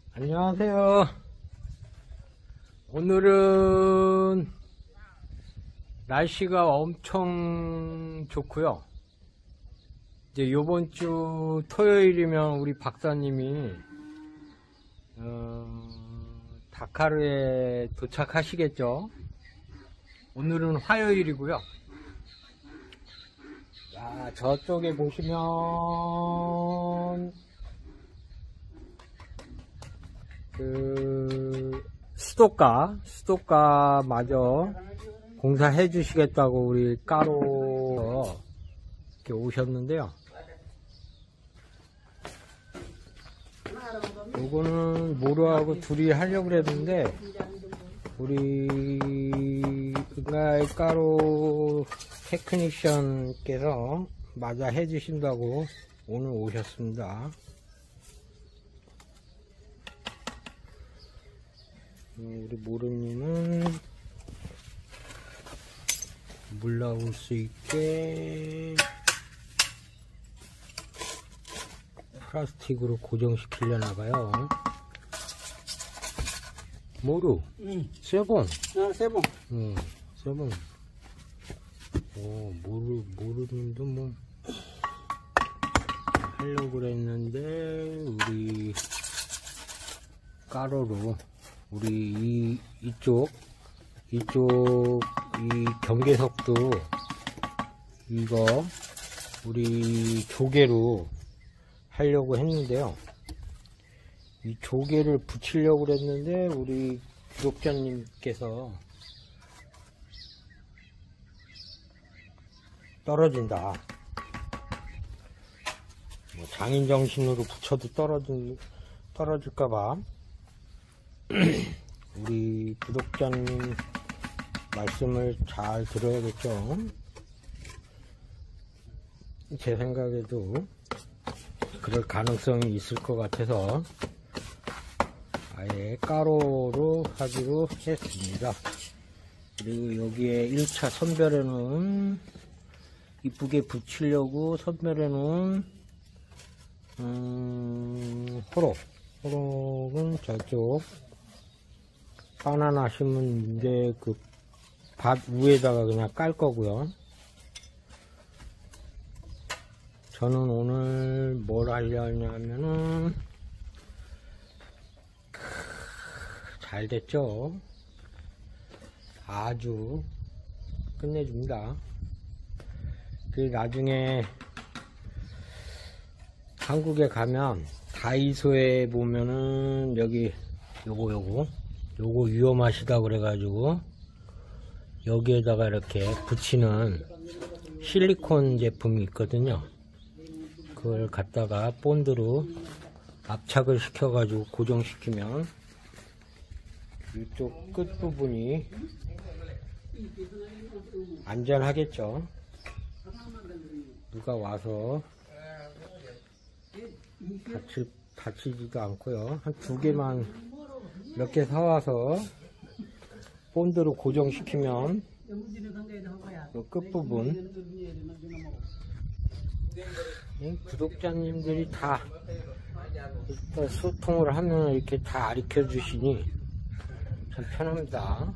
안녕하세요. 오늘은 날씨가 엄청 좋고요. 이제 요번 주 토요일이면 우리 박사님이 다카르에 도착하시겠죠. 오늘은 화요일이고요. 자, 저쪽에 보시면 수도가 마저 공사해 주시겠다고 우리 까로 이렇게 오셨는데요. 요거는 모루하고 둘이 하려고 그랬는데 우리 은가의 까로 테크니션께서 마저 해 주신다고 오늘 오셨습니다. 우리 모르님은 물 나올 수 있게 플라스틱으로 고정시키려나 봐요. 모루? 세봉? 세봉. 세봉. 모루님도 뭐 하려고 그랬는데 우리 가로로 우리 이쪽 이 경계석도 이거 우리 조개로 하려고 했는데요. 이 조개를 붙이려고 그랬는데 우리 구독자님께서 떨어진다. 뭐 장인 정신으로 붙여도 떨어질까봐 우리 구독자님 말씀을 잘 들어야겠죠. 제 생각에도 그럴 가능성이 있을 것 같아서 아예 가로로 하기로 했습니다. 그리고 여기에 1차 선별에는 이쁘게 붙이려고 선별에는 호록은 저쪽 바나나 심은 이제 그 밭 위에다가 그냥 깔 거고요. 저는 오늘 뭘 하려냐면은 잘 됐죠. 아주 끝내줍니다. 그 나중에 한국에 가면 다이소에 보면은 여기 요거 위험하시다 그래가지고 여기에다가 이렇게 붙이는 실리콘 제품이 있거든요. 그걸 갖다가 본드로 압착을 시켜가지고 고정시키면 이쪽 끝부분이 안전하겠죠. 누가 와서 다치지도 않고요. 한 두 개만 몇 개 사와서 본드로 고정시키면 이 끝부분 구독자님들이 다 소통을 하면 이렇게 다 가르쳐 주시니 참 편합니다.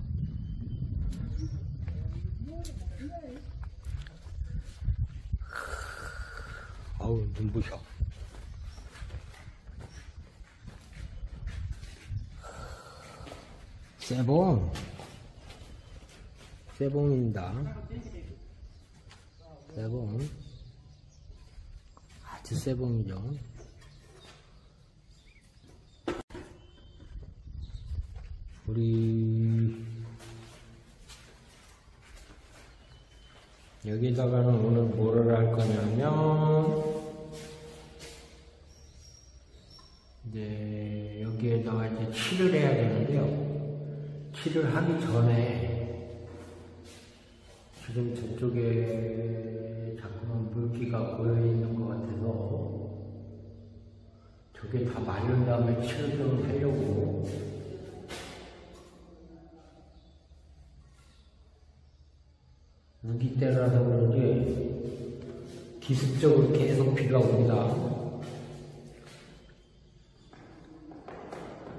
아우 눈부셔. 세봉입니다. 세봉 아주 세봉이죠. 우리 여기다가는 오늘 뭐를 할 거냐면 이제 여기에다가 이제 칠을 해야 되는데요. 칠을 하기 전에 지금 저쪽에 자꾸만 물기가 고여 있는 것 같아서 저게 다 마른 다음에 칠을 좀 하려고 우기 때라서 그런지 기습적으로 계속 비가 옵니다.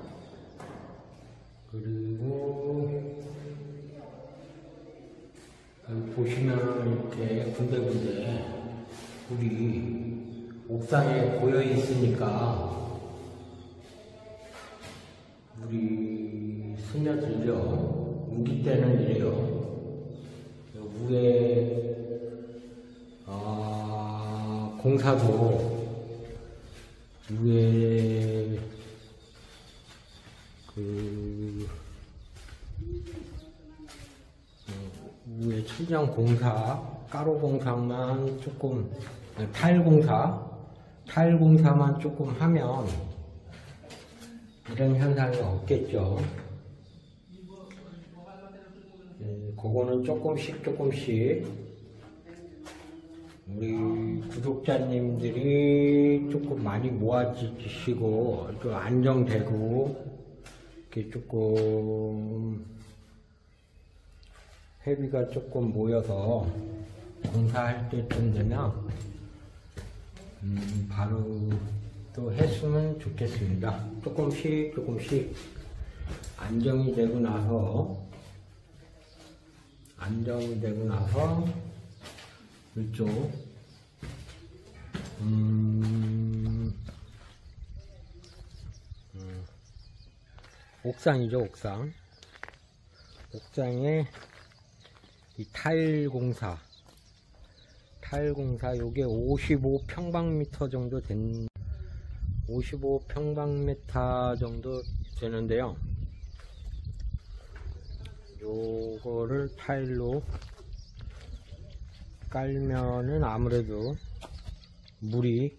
보시면 이렇게 군데군데 물이 옥상에 고여 있으니까 물이 스며들죠. 우기 때는 이래요. 위에 공사도 위에 위에 천장 공사, 가로 공사만 조금, 타일 공사만 조금 하면 이런 현상이 없겠죠. 그거는 조금씩 우리 구독자님들이 조금 많이 모아지시고 좀 안정되고 이렇게 조금 회비가 조금 모여서 공사할 때쯤 되면 바로 또 했으면 좋겠습니다. 조금씩 안정이 되고 나서 이쪽 옥상이죠. 옥상에 이 타일 공사 요게 55평방미터 정도 55평방미터 정도 되는데요. 요거를 타일로 깔면은 아무래도 물이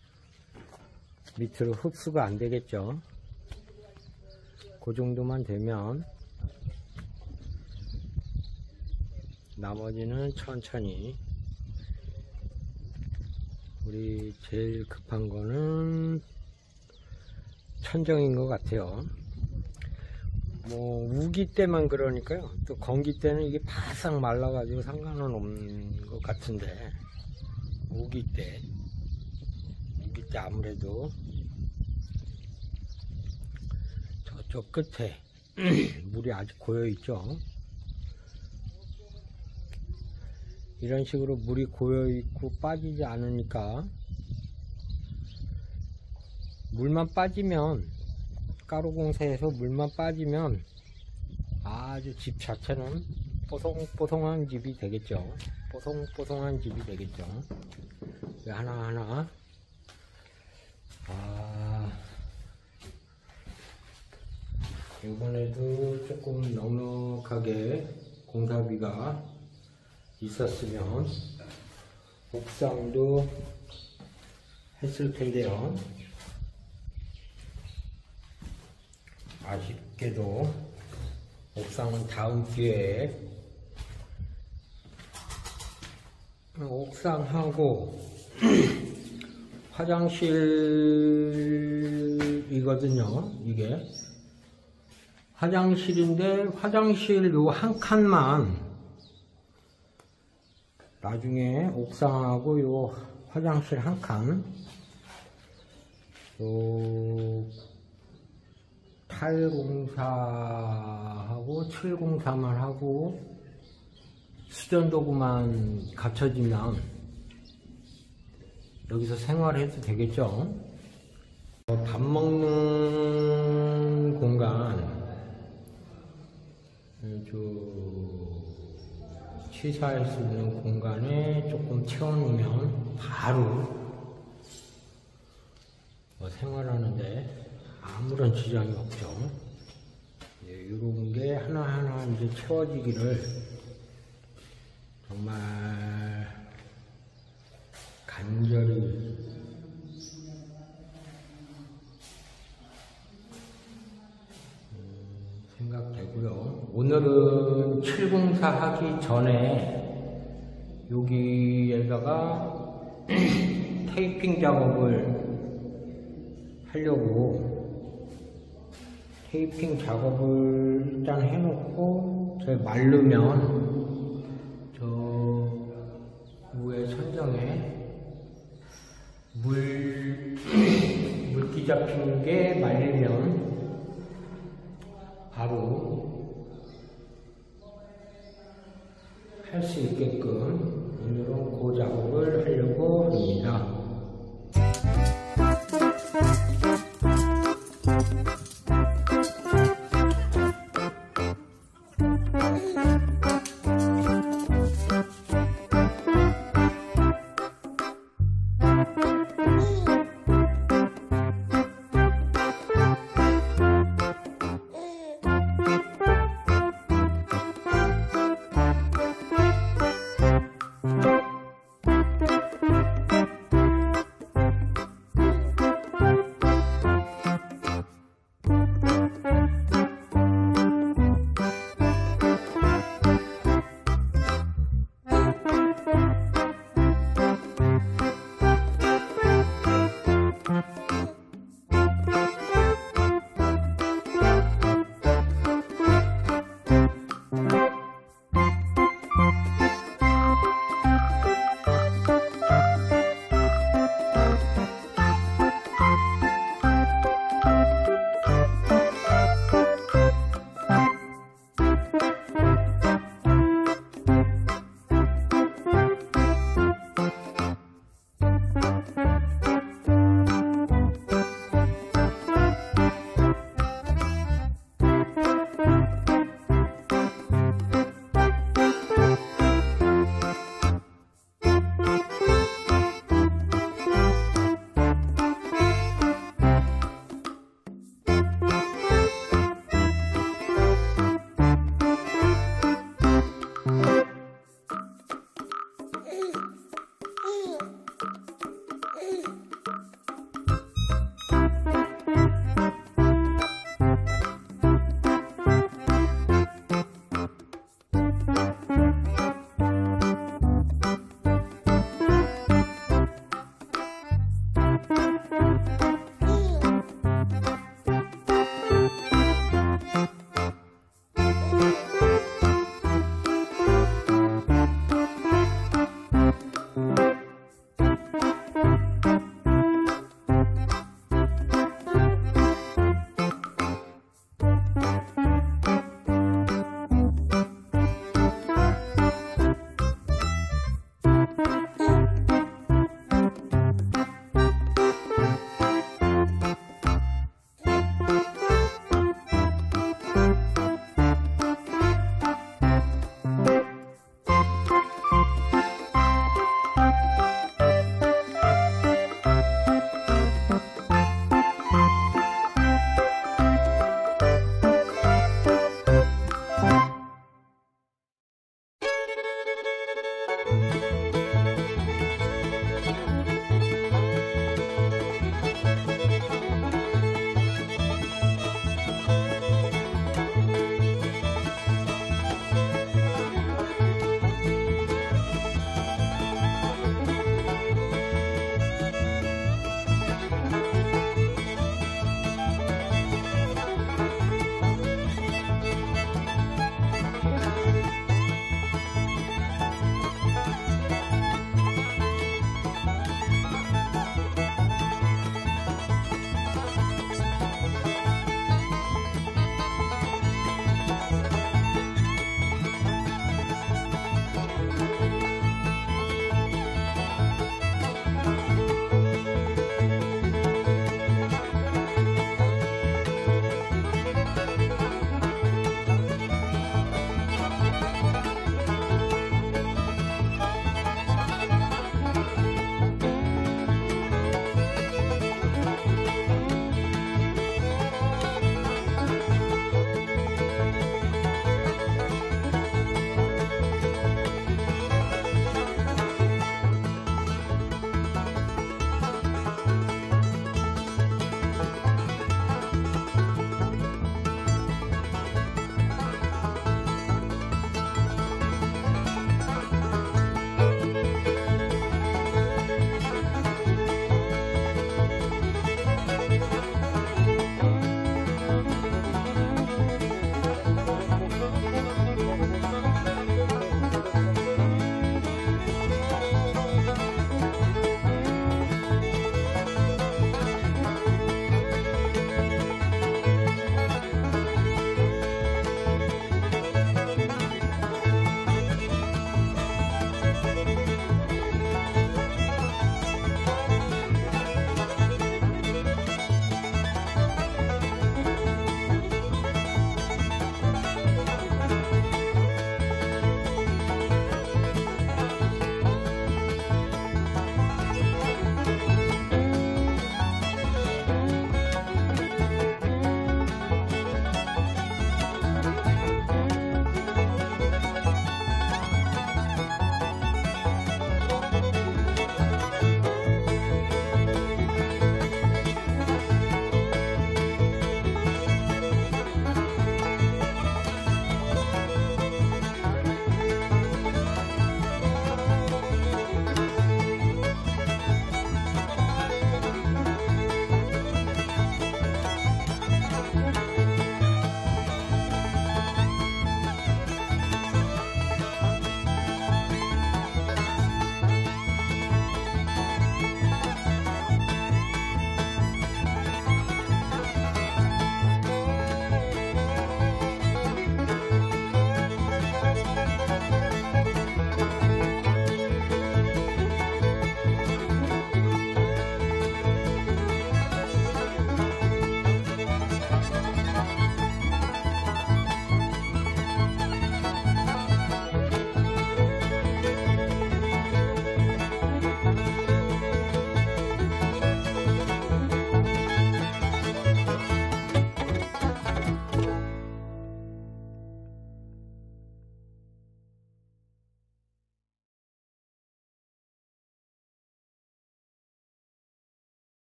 밑으로 흡수가 안 되겠죠. 그 정도만 되면 나머지는 천천히. 우리 제일 급한 거는 천정인 것 같아요. 뭐 우기 때만 그러니까요. 또 건기 때는 이게 바싹 말라가지고 상관은 없는 것 같은데, 우기 때 아무래도 저쪽 끝에 물이 아직 고여 있죠. 이런 식으로 물이 고여 있고 빠지지 않으니까, 물만 빠지면, 가루공사에서 물만 빠지면 아주 집 자체는 뽀송뽀송한 집이 되겠죠. 뽀송뽀송한 집이 되겠죠. 하나하나 이번에도 조금 넉넉하게 공사비가 있었으면 옥상도 했을 텐데요. 아쉽게도 옥상은 다음 기회에, 옥상하고 화장실이거든요. 이게 화장실인데, 화장실 요 한 칸만 나중에 옥상하고 요 화장실 한 칸, 요 타일 공사하고 칠 공사만 하고 수전도구만 갖춰지면 여기서 생활해도 되겠죠. 밥 먹는 공간, 취사할 수 있는 공간에 조금 채워놓으면 바로 생활하는데 아무런 지장이 없죠. 이런 게 하나하나 이제 채워지기를 정말 간절히 생각되고요. 오늘은 칠공사 하기 전에 여기에다가 테이핑 작업을 하려고 테이핑 작업을 일단 해놓고 마르면 저 위에 천장에 물기 잡히는 게 말리면 바로 할 수 있게끔 오늘은 그 작업을 하려고 합니다.